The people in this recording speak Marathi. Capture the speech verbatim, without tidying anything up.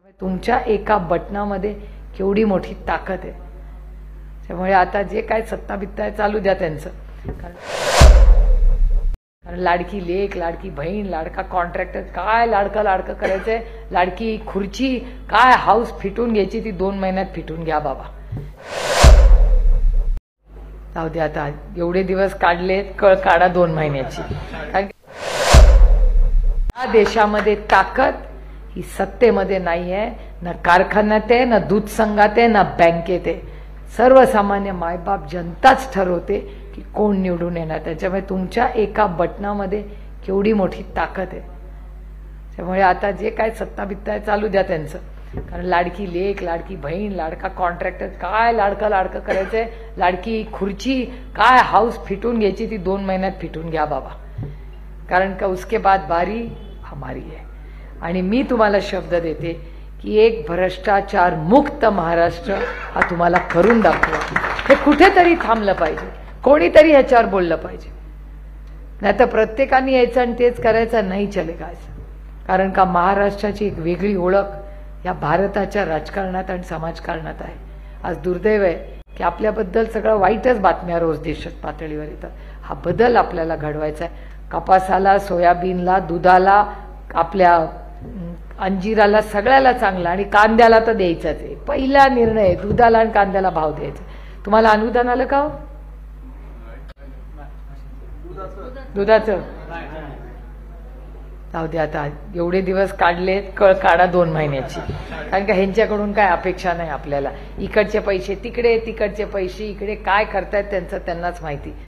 तुमच्या एका बटनामध्ये केवढी मोठी ताकद आहे। त्यामुळे आता जे काय सत्ता बित्ता चालू द्या त्यांचं, कारण लाडकी लेक, लाडकी बहीण, लाडका कॉन्ट्रॅक्टर, काय लाडका लाडका करायचंय, लाडकी खुर्ची, काय हाऊस फिटून घ्यायची ती दोन महिन्यात फिटून घ्या बाबा। जाऊ दे आता, एवढे दिवस काढलेत, कळ काढा दोन महिन्याची। कारण या देशामध्ये ताकद ही सत्तेमध्ये नाहीये, ना कारखान्यात आहे, ना दूध संघात आहे, ना बँकेत आहे। सर्वसामान्य मायबाप जनताच ठरवते की कोण निवडून येणार। त्याच्यामुळे तुमच्या एका बटनामध्ये केवढी मोठी ताकद आहे। त्यामुळे आता जे काय सत्ता बित्ता चालू द्या त्यांचं, कारण लाडकी लेक, लाडकी बहीण, लाडका कॉन्ट्रॅक्टर, काय लाडका लाडका करायचंय, लाडकी खुर्ची, काय हाऊस फिटून घ्यायची ती दोन महिन्यात फिटून घ्या बाबा। कारण का उसके बाद बारी हमारी है। आणि मी तुम्हाला शब्द देते की एक भ्रष्टाचार मुक्त महाराष्ट्र हा तुम्हाला करून दाखवा। हे कुठेतरी थांबलं पाहिजे, कोणीतरी ह्याच्यावर बोललं पाहिजे, नाहीतर प्रत्येकाने यायचं आणि तेच करायचं नाही चलेगा। कारण का महाराष्ट्राची एक वेगळी ओळख या भारताच्या राजकारणात आणि समाजकारणात आहे। आज दुर्दैव आहे की आपल्याबद्दल सगळं वाईटच बातम्या रोज देशात पातळीवर येतात। हा बदल आपल्याला घडवायचा आहे। कपासाला, सोयाबीनला, दुधाला, आपल्या अंजिराला, सगळ्याला चांगला, आणि कांद्याला तर द्यायचाच आहे। पहिला निर्णय दुधाला आणि कांद्याला भाव द्यायचा। तुम्हाला अनुदान आलं का? दुधाचं जाऊ दे आता, एवढे दिवस काढलेत, कळ काढा दोन महिन्याची। कारण का ह्यांच्याकडून काय अपेक्षा नाही आपल्याला। इकडचे पैसे तिकडे, तिकडचे पैसे इकडे, काय करतायत त्यांचं त्यांनाच माहिती।